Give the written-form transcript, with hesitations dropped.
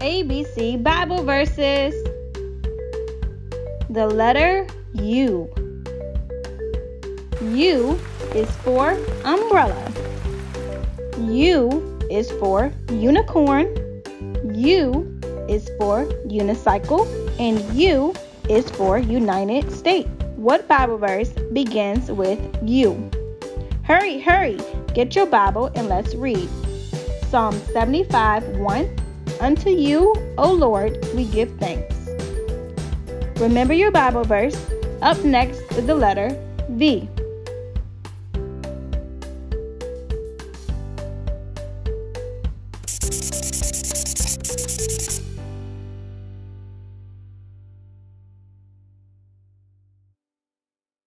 ABC Bible verses. The letter U. U is for umbrella. U is for unicorn. U is for unicycle. And U is for United States. What Bible verse begins with U? Hurry, hurry, get your Bible and let's read. Psalm 75:1. Unto you, O Lord, we give thanks. Remember your Bible verse. Up next is the letter V.